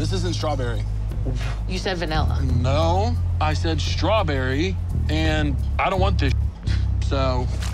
This isn't strawberry. You said vanilla. No, I said strawberry, and I don't want this, so